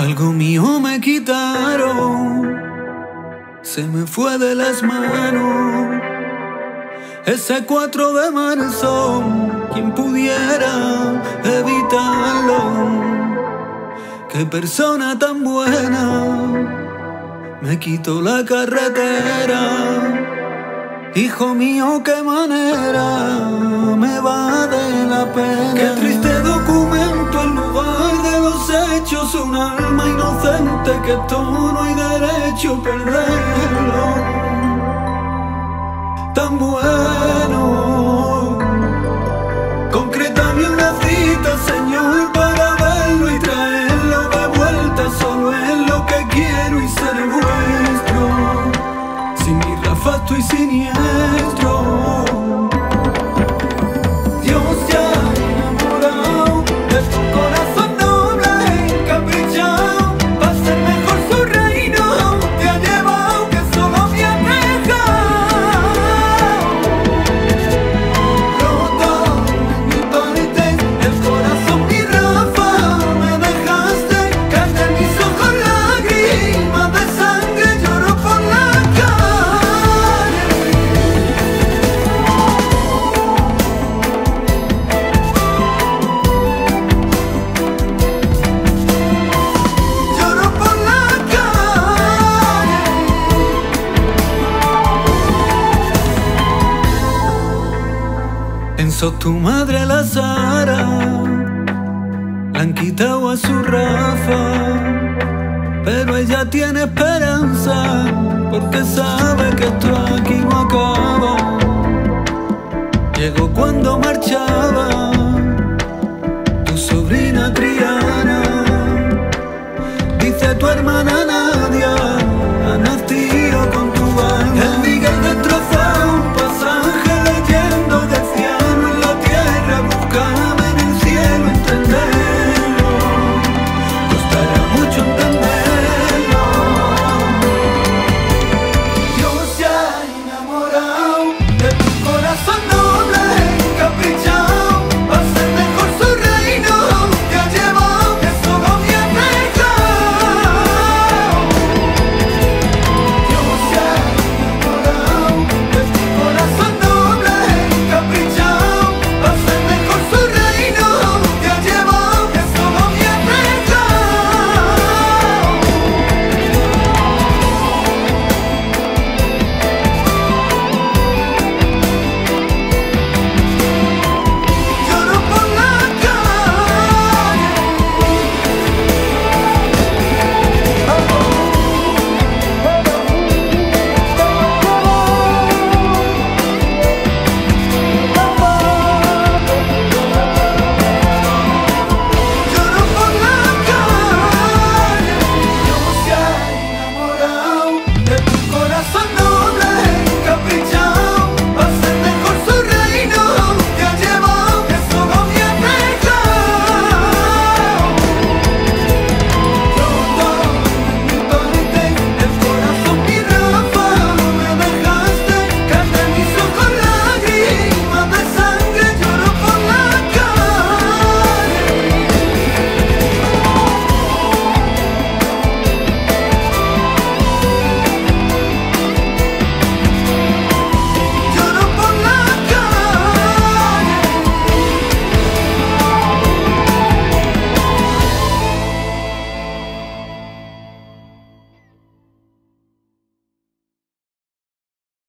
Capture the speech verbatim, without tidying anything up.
Algo mío me quitaron, se me fue de las manos. Ese cuatro de marzo, quien pudiera evitarlo. Qué persona tan buena me quitó la carretera. Hijo mío, qué manera me va de la pena. Qué triste documento en lugar de los hechos. Un alma inocente que todo no hay derecho a perderlo. Tan bueno. Concrétame una cita, Señor, para verlo y traerlo de vuelta. Solo es lo que quiero y ser vuestro. Sin mi Rafa estoy siniestro. Dios ya enamorado de tu corazón noble e encaprichado. Pa' ser mejor su reino te ha llevado, que solo me ha dejado. Roto en mi parte, el corazón mi Rafa me dejaste. Caen en mis ojos lágrimas de sangre, lloro por la calle. Lloro por la calle. Pensó tu madre la Sara, la han quitado a su Rafa, pero ella tiene esperanza, porque sabe que esto aquí no acaba. Llegó cuando marchaba